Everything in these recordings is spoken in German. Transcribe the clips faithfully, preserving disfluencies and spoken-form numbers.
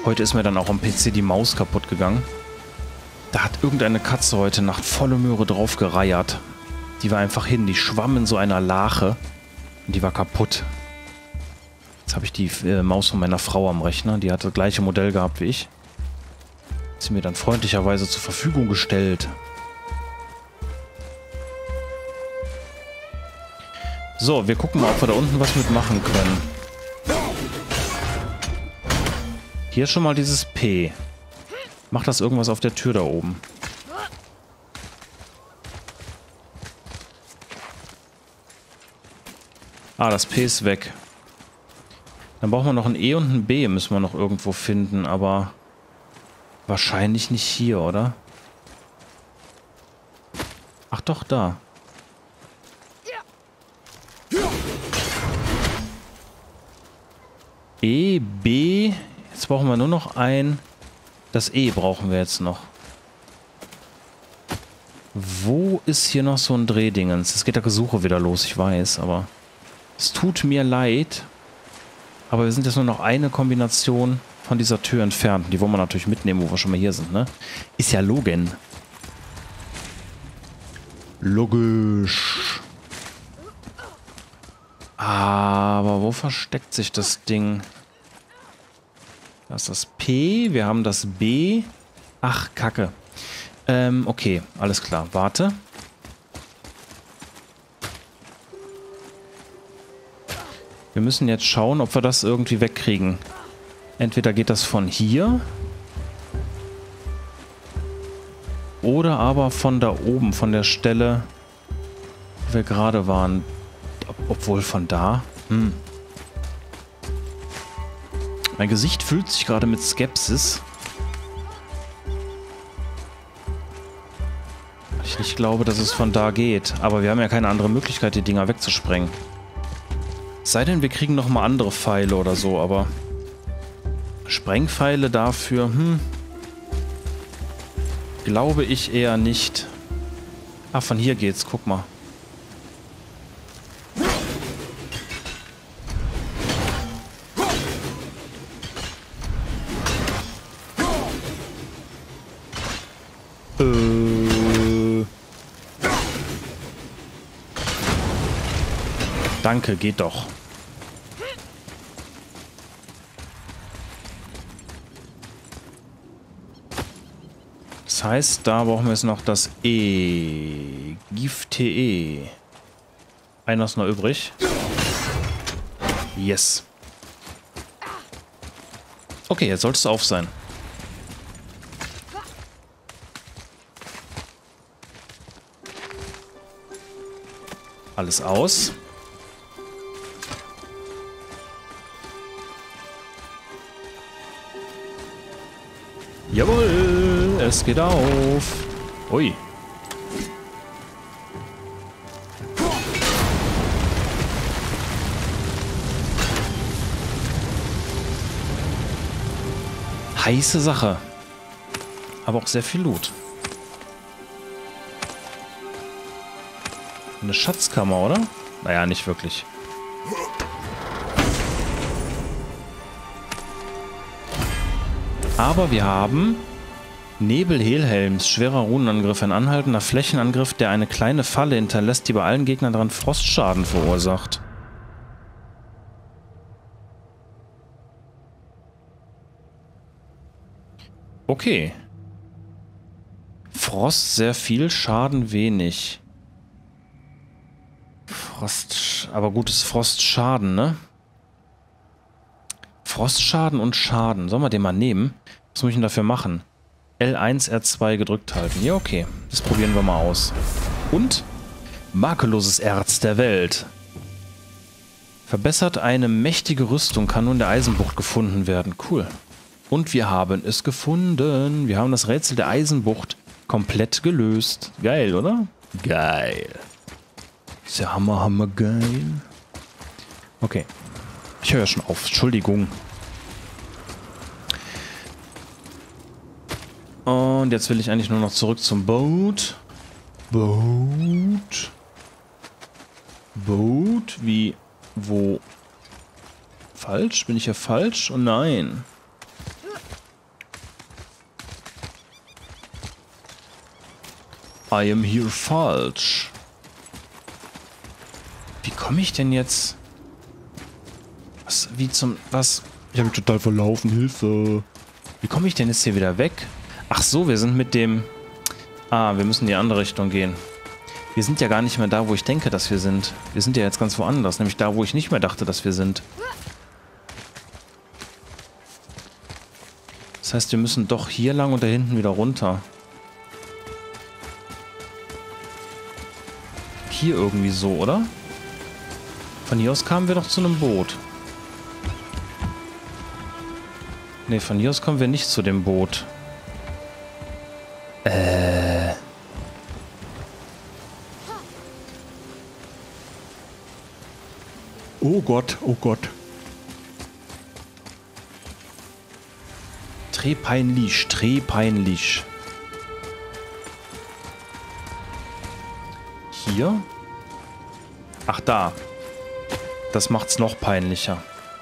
Heute ist mir dann auch am P C die Maus kaputt gegangen. Da hat irgendeine Katze heute Nacht volle Möhre drauf gereiert. Die war einfach hin, die schwamm in so einer Lache und die war kaputt. Jetzt habe ich die äh, Maus von meiner Frau am Rechner, die hat das gleiche Modell gehabt wie ich. Hat sie mir dann freundlicherweise zur Verfügung gestellt. So, wir gucken mal, ob wir da unten was mitmachen können. Hier ist schon mal dieses P. Macht das irgendwas auf der Tür da oben? Ah, das P ist weg. Dann brauchen wir noch ein E und ein B, müssen wir noch irgendwo finden, aber wahrscheinlich nicht hier, oder? Ach doch, da. E, B. Jetzt brauchen wir nur noch ein... Das E brauchen wir jetzt noch. Wo ist hier noch so ein Drehdingens? Es geht der Gesuche wieder los, ich weiß, aber... Es tut mir leid. Aber wir sind jetzt nur noch eine Kombination von dieser Tür entfernt. Die wollen wir natürlich mitnehmen, wo wir schon mal hier sind, ne? Ist ja Logan. Logisch. Aber wo versteckt sich das Ding? Das ist das P, wir haben das B. Ach, Kacke. Ähm, okay, alles klar. Warte. Wir müssen jetzt schauen, ob wir das irgendwie wegkriegen. Entweder geht das von hier. Oder aber von da oben, von der Stelle, wo wir gerade waren. Ob, obwohl von da. Hm. Mein Gesicht füllt sich gerade mit Skepsis. Ich nicht glaube, dass es von da geht. Aber wir haben ja keine andere Möglichkeit, die Dinger wegzusprengen. Es sei denn, wir kriegen nochmal andere Pfeile oder so, aber... Sprengpfeile dafür, hm... Glaube ich eher nicht. Ah, von hier geht's, guck mal. Äh. Danke, geht doch. Das heißt, da brauchen wir jetzt noch das E. Gift-T E. Einer ist noch übrig. Yes. Okay, jetzt sollte es auf sein. Alles aus. Jawohl, es geht auf. Ui. Heiße Sache. Aber auch sehr viel Loot. Eine Schatzkammer, oder? Naja, nicht wirklich. Aber wir haben Nebel-Helhelms, schwerer Runenangriff, ein anhaltender Flächenangriff, der eine kleine Falle hinterlässt, die bei allen Gegnern daran Frostschaden verursacht. Okay. Frost sehr viel, Schaden wenig. Frost, aber gutes Frostschaden, ne? Frostschaden und Schaden. Sollen wir den mal nehmen? Was muss ich denn dafür machen? L eins, R zwei gedrückt halten. Ja, okay. Das probieren wir mal aus. Und makelloses Erz der Welt. Verbessert eine mächtige Rüstung, kann nun in der Eisenbucht gefunden werden. Cool. Und wir haben es gefunden. Wir haben das Rätsel der Eisenbucht komplett gelöst. Geil, oder? Geil. Ist ja hammer, hammer geil. Okay. Ich höre ja schon auf. Entschuldigung. Und jetzt will ich eigentlich nur noch zurück zum Boot. Boot. Boot? Wie? Wo? Falsch? Bin ich hier falsch? Oh nein. I am here falsch. Wie komme ich denn jetzt? Was, wie zum, was? Ich habe mich total verlaufen, Hilfe. Wie komme ich denn jetzt hier wieder weg? Ach so, wir sind mit dem... Ah, wir müssen in die andere Richtung gehen. Wir sind ja gar nicht mehr da, wo ich denke, dass wir sind. Wir sind ja jetzt ganz woanders, nämlich da, wo ich nicht mehr dachte, dass wir sind. Das heißt, wir müssen doch hier lang und da hinten wieder runter. Hier irgendwie so, oder? Von hier aus kamen wir doch zu einem Boot. Ne, von hier aus kommen wir nicht zu dem Boot. Äh. Oh Gott, oh Gott. Trepeinlich, trepeinlich. Hier? Ach, da. Das macht's noch peinlicher.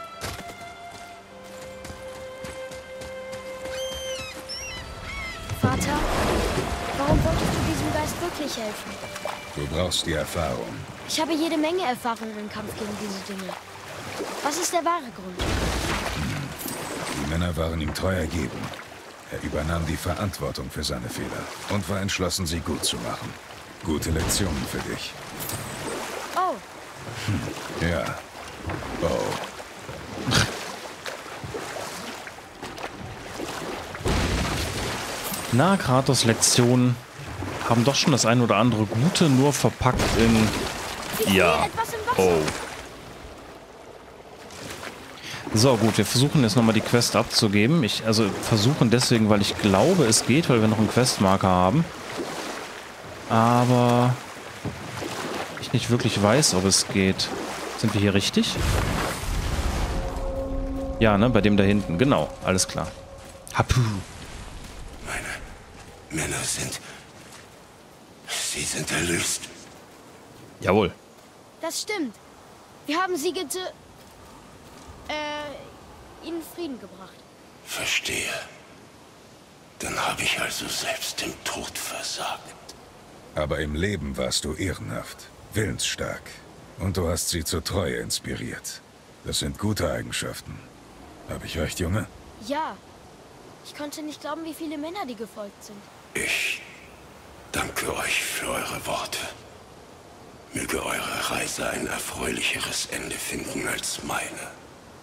Vater, warum wolltest du diesem Geist wirklich helfen? Du brauchst die Erfahrung. Ich habe jede Menge Erfahrung im Kampf gegen diese Dinge. Was ist der wahre Grund? Die Männer waren ihm treu ergeben. Er übernahm die Verantwortung für seine Fehler und war entschlossen, sie gut zu machen. Gute Lektionen für dich. Oh. Hm, ja. Oh. Na, Kratos Lektionen haben doch schon das ein oder andere Gute, nur verpackt in... Ja. Oh. So, gut, wir versuchen jetzt nochmal die Quest abzugeben. Ich, also versuchen deswegen, weil ich glaube, es geht, weil wir noch einen Questmarker haben. Aber ich nicht wirklich weiß, ob es geht. Sind wir hier richtig? Ja, ne, bei dem da hinten. Genau, alles klar. Hapu. Meine Männer sind... Sie sind erlöst. Jawohl. Das stimmt. Wir haben sie gete... Äh, ihnen Frieden gebracht. Verstehe. Dann habe ich also selbst dem Tod versagt. Aber im Leben warst du ehrenhaft, willensstark. Und du hast sie zur Treue inspiriert. Das sind gute Eigenschaften. Habe ich recht, Junge? Ja. Ich konnte nicht glauben, wie viele Männer die gefolgt sind. Ich danke euch für eure Worte. Möge eure Reise ein erfreulicheres Ende finden als meine.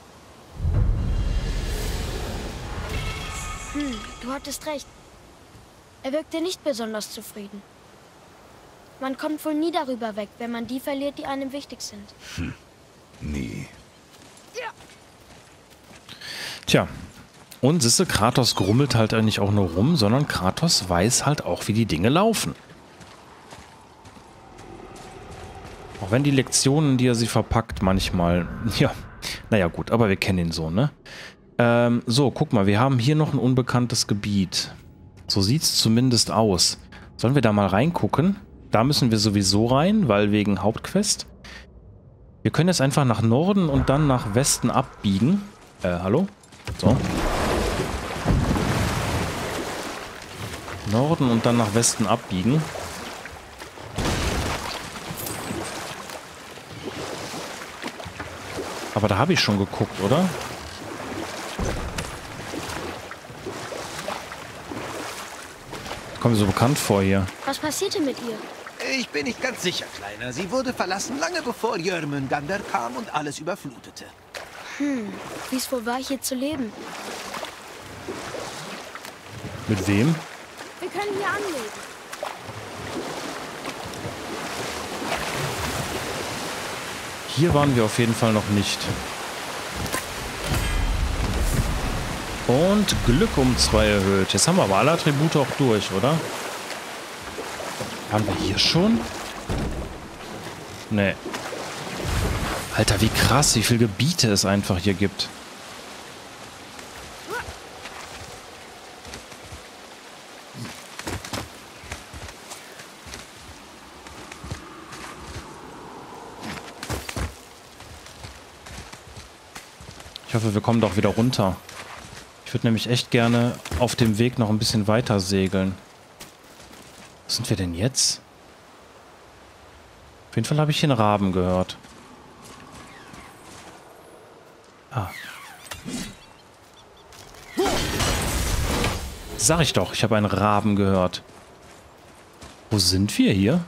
Hm, du hattest recht. Er wirkte nicht besonders zufrieden. Man kommt wohl nie darüber weg, wenn man die verliert, die einem wichtig sind. Hm. Nie. Ja. Tja. Und siehste, Kratos grummelt halt eigentlich auch nur rum, sondern Kratos weiß halt auch, wie die Dinge laufen. Auch wenn die Lektionen, die er sie verpackt, manchmal... Ja, naja gut, aber wir kennen ihn so, ne? Ähm, so, guck mal, wir haben hier noch ein unbekanntes Gebiet. So sieht es zumindest aus. Sollen wir da mal reingucken? Da müssen wir sowieso rein, weil wegen Hauptquest. Wir können jetzt einfach nach Norden und dann nach Westen abbiegen. Äh, hallo? So. Norden und dann nach Westen abbiegen. Aber da habe ich schon geguckt, oder? Kommt mir so bekannt vor hier. Was passierte mit ihr? Ich bin nicht ganz sicher, Kleiner. Sie wurde verlassen, lange bevor Jörmungandr kam und alles überflutete. Hm, wie es wohl war, hier zu leben. Mit wem? Wir können hier anlegen. Hier waren wir auf jeden Fall noch nicht. Und Glück um zwei erhöht. Jetzt haben wir aber alle Attribute auch durch, oder? Waren wir hier schon? Nee. Alter, wie krass, wie viele Gebiete es einfach hier gibt. Ich hoffe, wir kommen doch wieder runter. Ich würde nämlich echt gerne auf dem Weg noch ein bisschen weiter segeln. Wo sind wir denn jetzt? Auf jeden Fall habe ich hier einen Raben gehört. Ah. Sag ich doch, ich habe einen Raben gehört. Wo sind wir hier?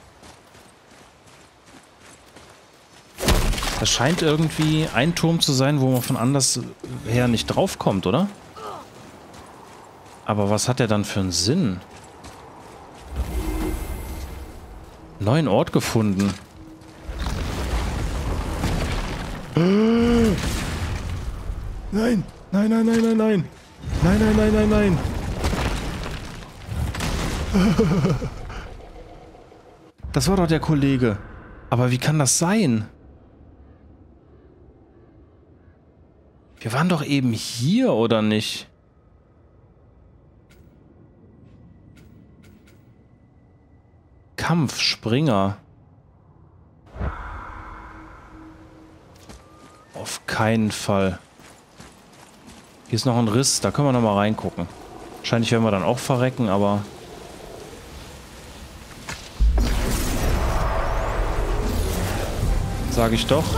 Das scheint irgendwie ein Turm zu sein, wo man von anders her nicht draufkommt, oder? Aber was hat der dann für einen Sinn? Neuen Ort gefunden. Nein, nein, nein, nein, nein, nein. Nein, nein, nein, nein, nein. Das war doch der Kollege. Aber wie kann das sein? Wir waren doch eben hier, oder nicht? Kampf, Springer. Auf keinen Fall. Hier ist noch ein Riss, da können wir noch mal reingucken. Wahrscheinlich werden wir dann auch verrecken, aber... Sag ich doch.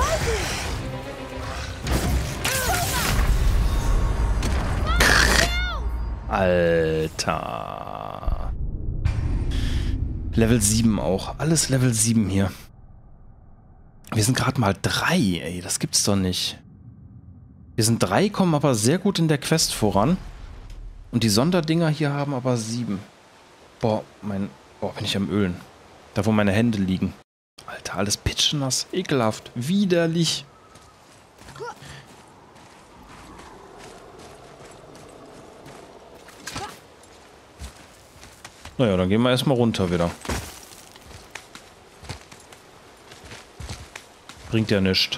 Alter. Level sieben auch. Alles Level sieben hier. Wir sind gerade mal drei, ey. Das gibt's doch nicht. Wir sind drei, kommen aber sehr gut in der Quest voran. Und die Sonderdinger hier haben aber sieben. Boah, mein... Boah, bin ich am Ölen. Da, wo meine Hände liegen. Alter, alles pitschnass. Ekelhaft. Widerlich. Naja, dann gehen wir erstmal runter wieder. Bringt ja nichts.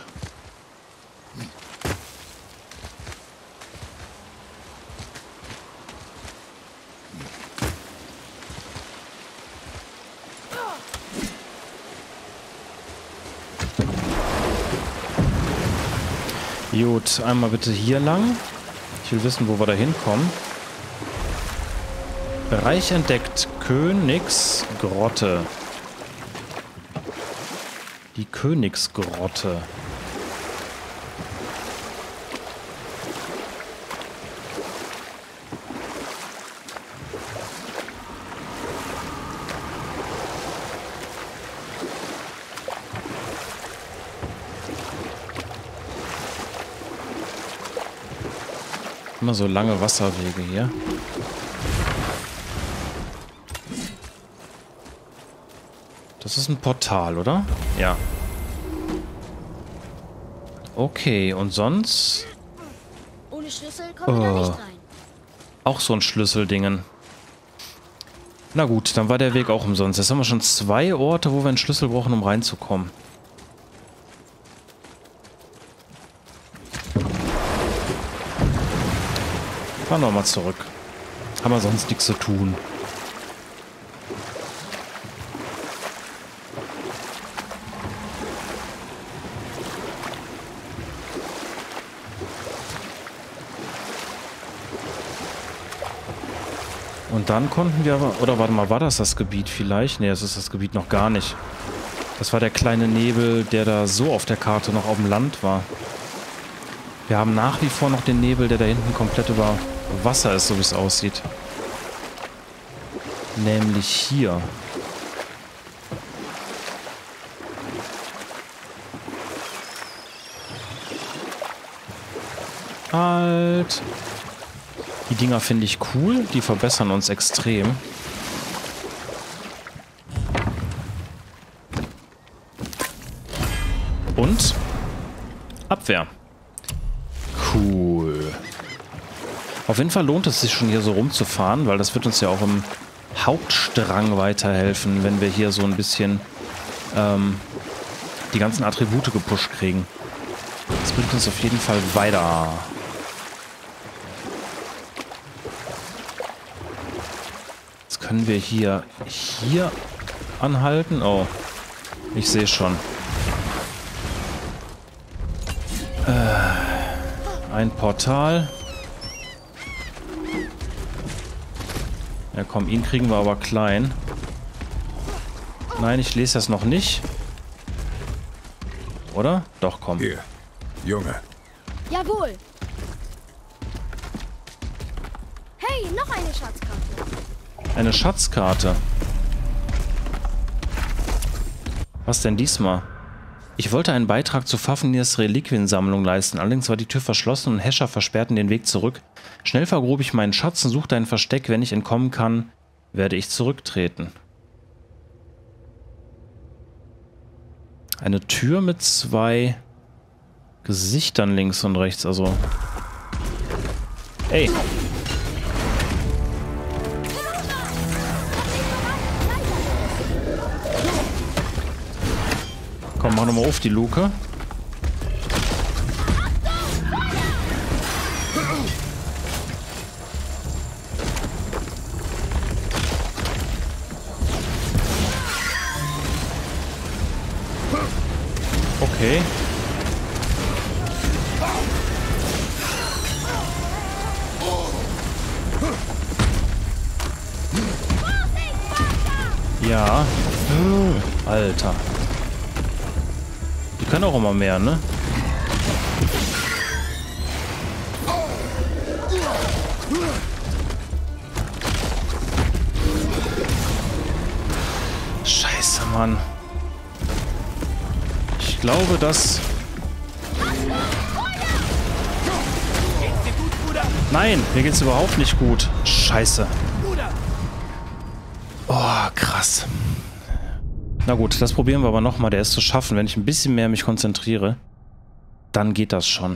Gut, einmal bitte hier lang. Ich will wissen, wo wir da hinkommen. Bereich entdeckt. Königsgrotte. Die Königsgrotte. Immer so lange Wasserwege hier. Das ist ein Portal, oder? Ja. Okay, und sonst? Ohne Schlüssel kommen wir da nicht rein. Auch so ein Schlüsseldingen. Na gut, dann war der Weg auch umsonst. Jetzt haben wir schon zwei Orte, wo wir einen Schlüssel brauchen, um reinzukommen. Fahren wir mal zurück. Haben wir sonst nichts zu tun. Und dann konnten wir aber... Oder warte mal, war das das Gebiet vielleicht? Ne, das ist das Gebiet noch gar nicht. Das war der kleine Nebel, der da so auf der Karte noch auf dem Land war. Wir haben nach wie vor noch den Nebel, der da hinten komplett über Wasser ist, so wie es aussieht. Nämlich hier. Halt. Die Dinger finde ich cool. Die verbessern uns extrem. Und Abwehr. Cool. Auf jeden Fall lohnt es sich schon hier so rumzufahren, weil das wird uns ja auch im Hauptstrang weiterhelfen, wenn wir hier so ein bisschen ähm, die ganzen Attribute gepusht kriegen. Das bringt uns auf jeden Fall weiter. Jetzt können wir hier, hier anhalten. Oh, ich sehe schon. Äh, ein Portal. Ja komm, ihn kriegen wir aber klein. Nein, ich lese das noch nicht. Oder? Doch, komm. Hier, Junge. Jawohl. Hey, noch eine Schatzkarte. Eine Schatzkarte. Was denn diesmal? Ich wollte einen Beitrag zur Fafnirs Reliquiensammlung leisten, allerdings war die Tür verschlossen und Häscher versperrten den Weg zurück. Schnell vergrub ich meinen Schatz und suchte ein Versteck. Wenn ich entkommen kann, werde ich zurücktreten. Eine Tür mit zwei Gesichtern links und rechts, also... Ey! Komm, mach nochmal auf die Luke. Okay. Ja. Alter. Die können auch immer mehr, ne? Scheiße, Mann. Ich glaube, dass... Nein, mir geht's überhaupt nicht gut. Scheiße. Oh, krass. Na gut, das probieren wir aber nochmal. Der ist zu schaffen. Wenn ich ein bisschen mehr mich konzentriere, dann geht das schon.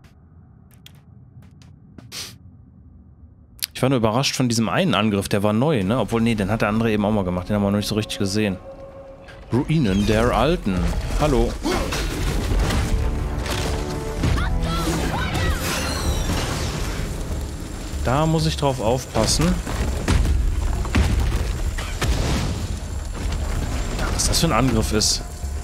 Ich war nur überrascht von diesem einen Angriff. Der war neu, ne? Obwohl, nee, den hat der andere eben auch mal gemacht. Den haben wir noch nicht so richtig gesehen. Ruinen der Alten. Hallo. Da muss ich drauf aufpassen. Was das für ein Angriff ist.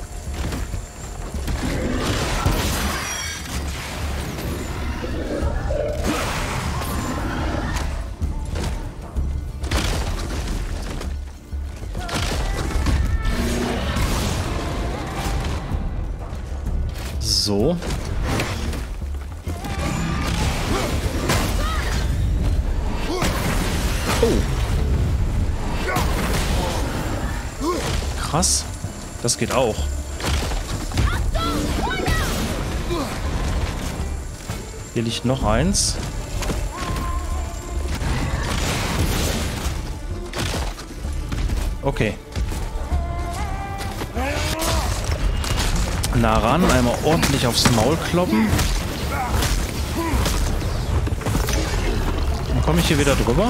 So. Oh. Krass. Das geht auch. Hier liegt noch eins. Okay. Nah ran, einmal ordentlich aufs Maul kloppen. Dann komme ich hier wieder drüber.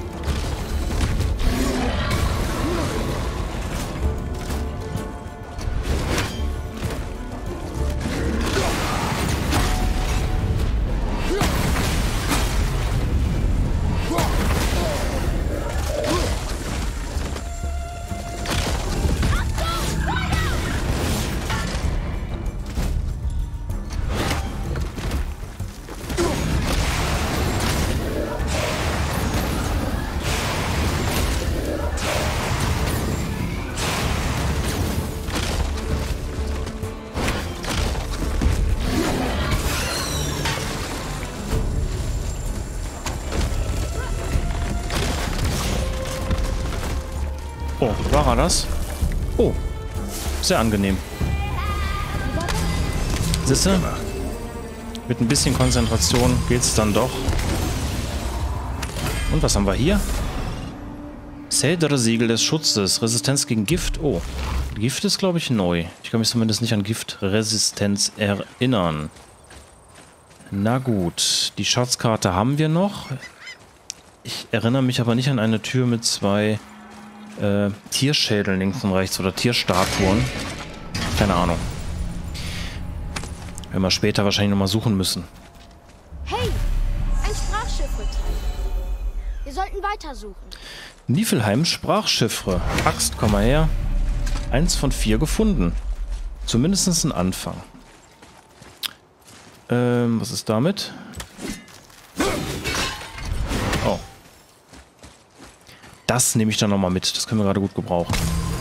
Oh, war er das? Oh, sehr angenehm. Siehste? Mit ein bisschen Konzentration geht's dann doch. Und was haben wir hier? Cedre-Siegel des Schutzes. Resistenz gegen Gift. Oh, Gift ist, glaube ich, neu. Ich kann mich zumindest nicht an Giftresistenz erinnern. Na gut, die Schatzkarte haben wir noch. Ich erinnere mich aber nicht an eine Tür mit zwei äh, Tierschädeln links und rechts oder Tierstatuen. Keine Ahnung. Werden wir später wahrscheinlich nochmal suchen müssen. Hey, ein Sprachchiffre-Teil. Wir sollten weitersuchen. Niflheim Sprachchiffre. Axt, komm mal her. Eins von vier gefunden. Zumindest ein Anfang. Ähm, was ist damit? Oh. Das nehme ich dann nochmal mit. Das können wir gerade gut gebrauchen.